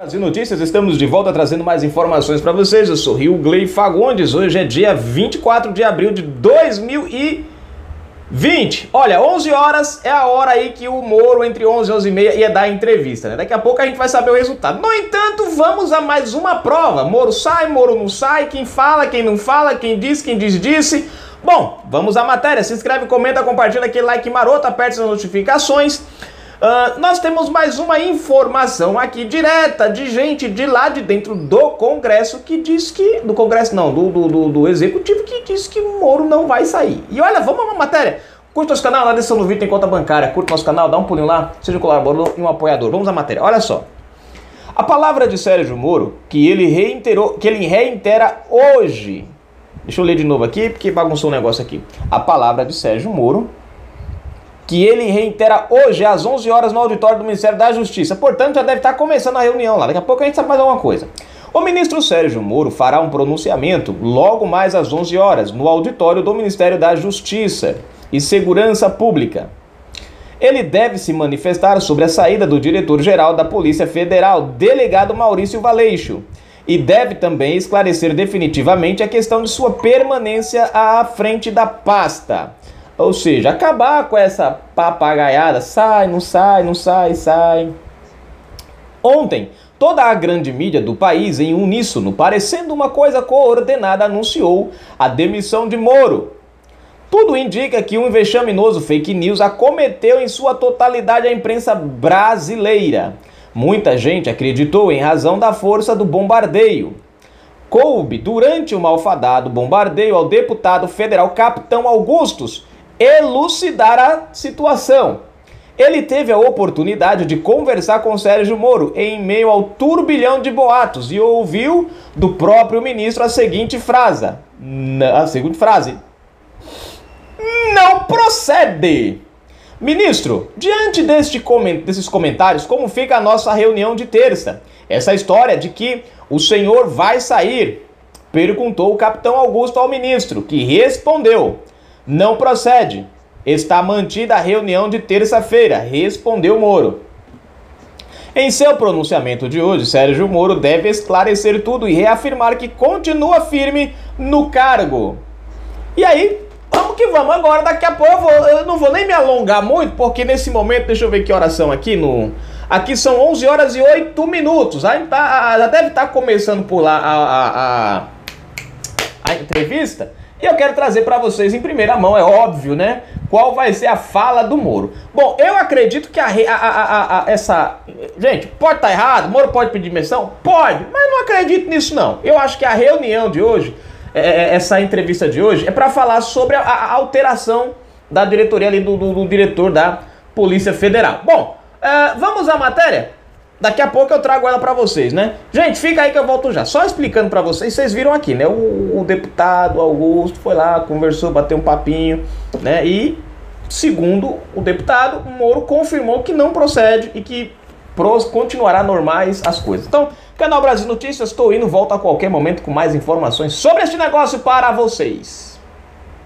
Brasil Notícias, estamos de volta trazendo mais informações para vocês. Eu sou Rio Gley Fagundes. Hoje é dia 24 de abril de 2020. Olha, 11 horas é a hora aí que o Moro, entre 11 e 11 e meia, ia dar a entrevista, né? Daqui a pouco a gente vai saber o resultado. No entanto, vamos a mais uma prova. Moro sai, Moro não sai, quem fala, quem não fala, quem disse. Bom, vamos à matéria. Se inscreve, comenta, compartilha, aquele like maroto, aperte as notificações. Nós temos mais uma informação aqui direta de gente de lá de dentro do Congresso que diz que... Do Congresso não, do Executivo, que diz que o Moro não vai sair. E olha, vamos a uma matéria. Curta nosso canal, na descrição do vídeo tem conta bancária. Curta nosso canal, dá um pulinho lá, seja um colaborador e um apoiador. Vamos à matéria, olha só. A palavra de Sérgio Moro, que ele reitera hoje... Deixa eu ler de novo aqui, porque bagunçou o negócio aqui. A palavra de Sérgio Moro, que ele reitera hoje às 11 horas no auditório do Ministério da Justiça. Portanto, já deve estar começando a reunião lá. Daqui a pouco a gente sabe mais alguma coisa. O ministro Sérgio Moro fará um pronunciamento logo mais às 11 horas no auditório do Ministério da Justiça e Segurança Pública. Ele deve se manifestar sobre a saída do diretor-geral da Polícia Federal, delegado Maurício Valeixo, e deve também esclarecer definitivamente a questão de sua permanência à frente da pasta. Ou seja, acabar com essa papagaiada, sai, não sai, não sai, sai. Ontem, toda a grande mídia do país, em uníssono, parecendo uma coisa coordenada, anunciou a demissão de Moro. Tudo indica que um vexaminoso fake news acometeu em sua totalidade a imprensa brasileira. Muita gente acreditou em razão da força do bombardeio. Coube, durante o malfadado bombardeio ao deputado federal Capitão Augustus, elucidar a situação. Ele teve a oportunidade de conversar com Sérgio Moro em meio ao turbilhão de boatos e ouviu do próprio ministro a seguinte frase. Não procede! Ministro, diante desses comentários, como fica a nossa reunião de terça? Essa história de que o senhor vai sair? Perguntou o capitão Augusto ao ministro, que respondeu: não procede. Está mantida a reunião de terça-feira, respondeu Moro. Em seu pronunciamento de hoje, Sérgio Moro deve esclarecer tudo e reafirmar que continua firme no cargo. E aí, vamos que vamos. Agora, daqui a pouco, eu não vou nem me alongar muito, porque nesse momento, deixa eu ver que horas são aqui. Aqui são 11 horas e 8 minutos. Já deve estar começando por lá a entrevista. E eu quero trazer para vocês em primeira mão, é óbvio, né? Qual vai ser a fala do Moro. Bom, eu acredito que Gente, pode estar errado, Moro pode pedir demissão? Pode, mas não acredito nisso não. Eu acho que a reunião de hoje, essa entrevista de hoje, é para falar sobre a alteração da diretoria ali do diretor da Polícia Federal. Bom, vamos à matéria? Daqui a pouco eu trago ela pra vocês, né? Gente, fica aí que eu volto já. Só explicando pra vocês, vocês viram aqui, né? O deputado Augusto foi lá, conversou, bateu um papinho, né? E, segundo o deputado, o Moro confirmou que não procede e que continuará normais as coisas. Então, Canal Brasil Notícias, estou indo, volto a qualquer momento com mais informações sobre este negócio para vocês.